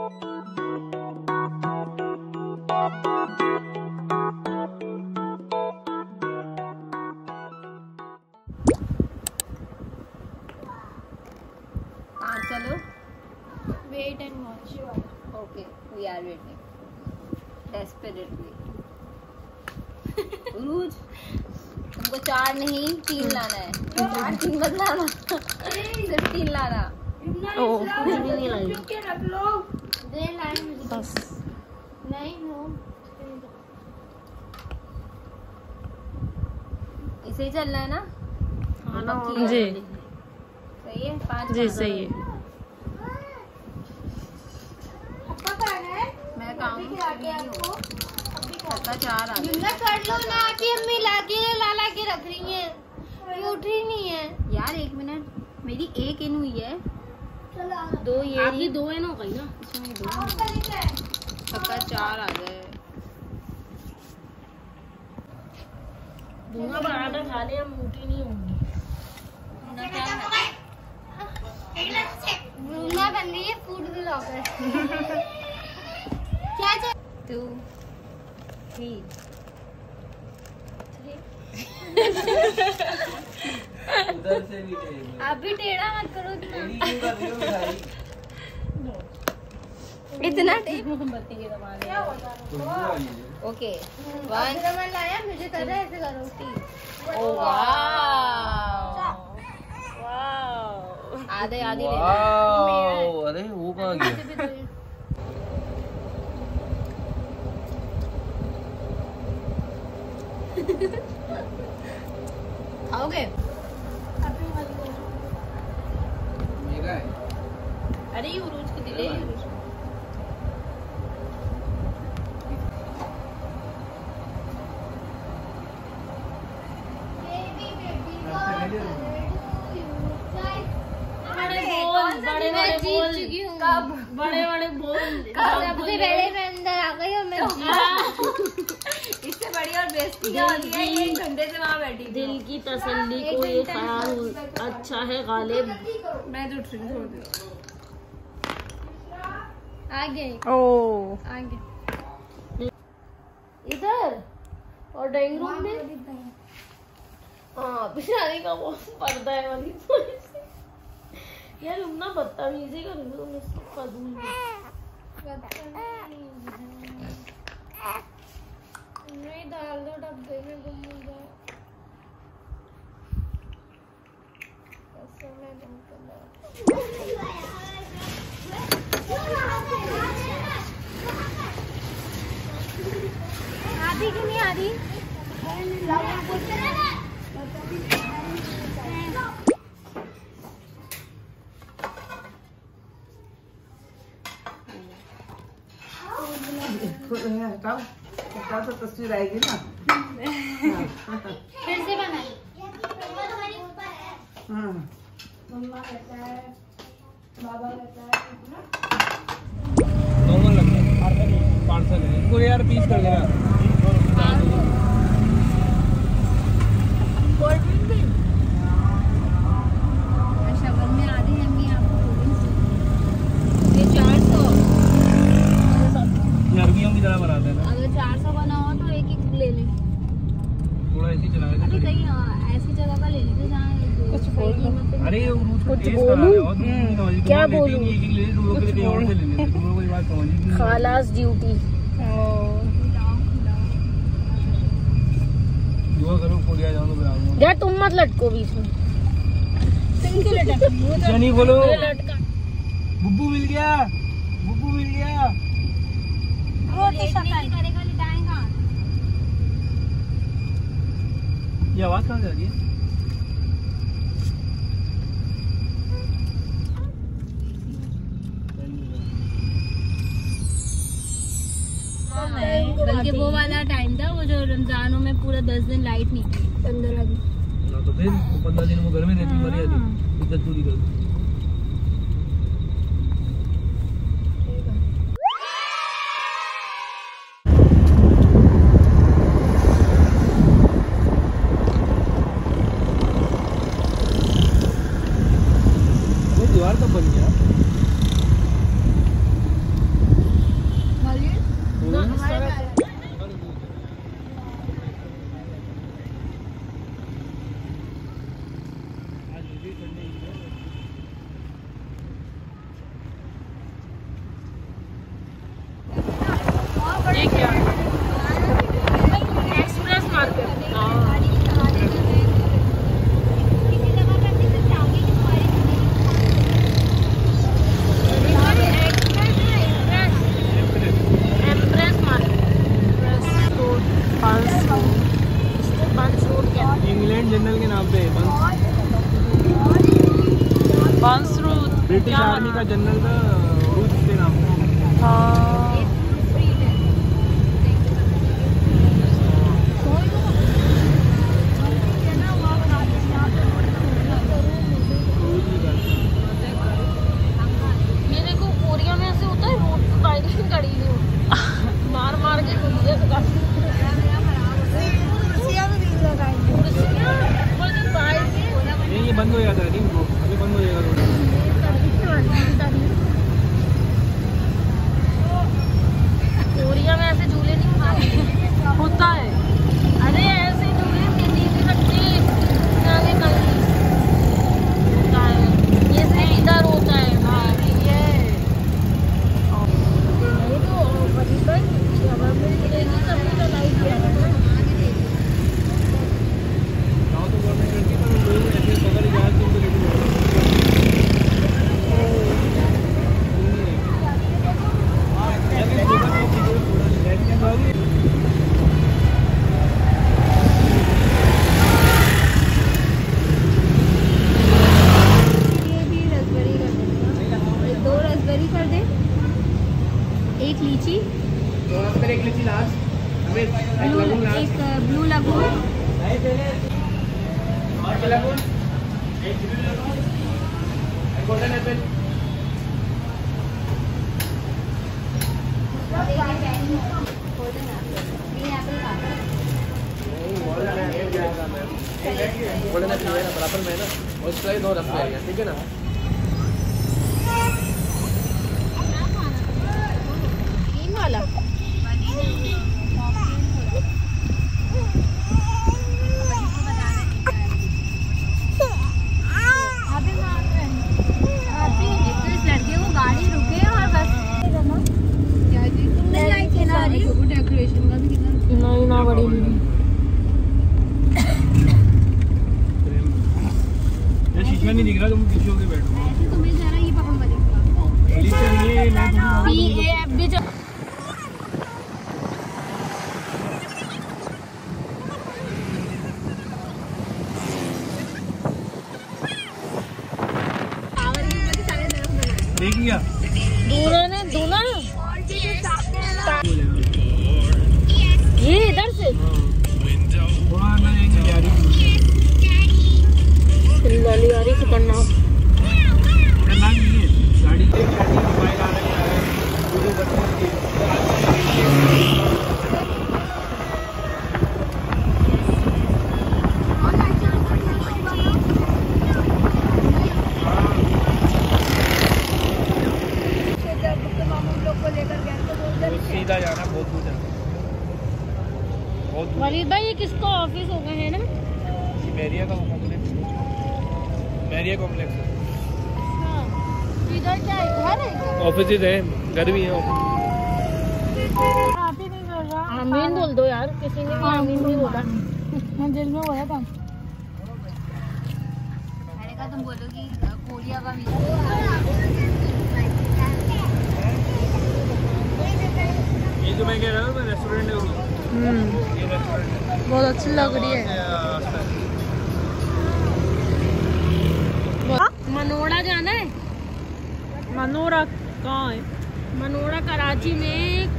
चलो wait and watch. Okay we are waiting desperately. Urooj तुमको 4 नहीं 3 लाना है। 4 3 मत लाना, सिर्फ 3 लाना। ओह कुछ भी नहीं लाई रख लो दे लाइन बस। नहीं नो इसे ही चलना है ना? हाँ ना बाकी जी सही है। 5 जी सही है। मैं काउंट आपको 4 आ गए। कर लो ना कि अम्मी लाके ला के रख रही है, ये उठ ही नहीं है यार 1 मिनट, मेरी 1 इन हुई है। 2 ये आपकी 2 इन हो गई ना। इसमें 2 सबका 4 आ गए। दूंगा पराठा खा ले, हम मोटी नहीं होंगी। रूमा बन रही है फूड ब्लॉगर। क्या 2 3 उधर से भी आप भी टेढ़ा मत करो इतना मोमबत्ती के दबाने ओके 1 लाया मुझे कर रहा है ऐसे करो ओ वाव आधे आधे ले लो। अरे वो कहाँ गया? खाओगे? मेरा है। अरे ये उरूज की दिले उरूज। बड़े बड़े बोल सबसे पहले मैं अंदर आ गई और मैं इससे बड़ी और बेइज्जती क्या होती है? 1 घंटे से वहाँ बैठी थी। दिल की तसल्ली को ये ख्याल अच्छा है गालिब। मैं तो उठ रही हूँ, छोड़ दो। आगे ओ आगे इधर और ड्राइंग रूम में हाँ बिछाने का वो पर्दा है वाली थोड़ी सी। यार तुम ना बदतमीजी कर रही हो, मैं इसको कर दूंगी। नहीं डाल दो डब्बे में गुम हो जाए। आधी क्यों नहीं आ रही? तो तस्वीर आएगी ना। फिर से बना मम्मा कहता है, बाबा कहता है नॉर्मल लगता है। पार्सल है इनको यार, पीस कर देना। शबर में आधी अम्मी आपको ये 400 लड़कियों की तरह बनाते हैं ना। अगर 400 बना हो तो एक ले ले। थोड़ा ऐसे ही चलाएगा। अरे कहीं ऐसी जगह का ले लीजिए जहाँ अरे ये कुछ बोलूं? क्या बोलूं? खालास ड्यूटी। यार तुम मत लटको बीच में। नहीं बोलो। बुब्बू मिल गया, बुब्बू मिल गया। करेगा लिटाएगा। ये आवाज कहाँ से आ रही है? बल्कि वो वाला टाइम था वो जो रमजानों में पूरा 10 दिन लाइट नहीं थी, 15 दिन। तो फिर 15 दिन वो घर में रहती, मर जाती, इज्जत पूरी कर। दीवार कब बन गया? इसी का जनरल का रूट के नाम से। हाँ ये देखो कोरिया में ऐसे होता है रोड पर बाइक खड़ी हुई मार मार के कुर्सियाँ नहीं, ये बंद हो जाता है नहीं, अभी बंद हो जाएगा रोड। कोरिया में ऐसे झूले नहीं होता है। अरे ऐसे झूले सीधी रखते आगे कहीं होता है, ये से इधर होता है। हाँ ये नहीं तो बड़ी भाई खबर में मिलेगी सभी का लाइट है ना। गाँव तो गवर्नमेंट करती है, पर लोग ऐसे बगल जहाँ से उनको लेके एक लीची, एक लीची लास्ट, एक blue lagoon, golden apple. Golden apple है ना बराबर में है ना, और इसका ही 2 रस आएगा, ठीक है ना। ग्रीन वाला लड़के को गाड़ी रुके और बस डेकोरेशन का भी नहीं ना बड़ी शीशा नहीं दिख रहा, तुम पीछे होके बैठो। तुम्हें जरा ये पकड़ पड़ेगा PAF भी देख लिया दूना ने दूना ये इधर से थोड़ा अंदर जाएंगे गाड़ी चिल्लाली आ रही खतरनाक। करना नहीं है गाड़ी के मोबाइल आ रहे हैं वीडियो करते हैं। सीधा जाना, बहुत दूर जाना, बहुत दूर। वलीद भाई ये किसका ऑफिस होगा है ना? ये बैरिया का कॉम्प्लेक्स, बैरिया कॉम्प्लेक्स है। हाँ इधर क्या है, घर है? ऑफिस है, घर भी है। आप ही नहीं कर रहा, आमीन बोल दो यार, किसी ने आमीन नहीं बोला। मैं दिल में बोला था मैंने कहा तुम बोलोगी कोरिया का ये जो मैं कह रहा हूँ रेस्टोरेंट है, ये रेस्टोरेंट बहुत अच्छी लग रही है। मनोड़ा जाना है? मनोड़ा कहाँ है? मनोड़ा कराची में एक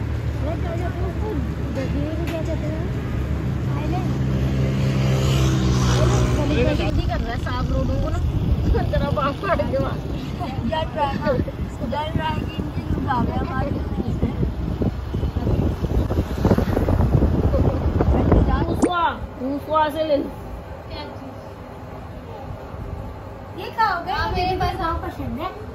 कर रहा है साफ रोडों को ना जरा बाप काट के से ले लो। ये खाओगे? मेरे पास पसंद है।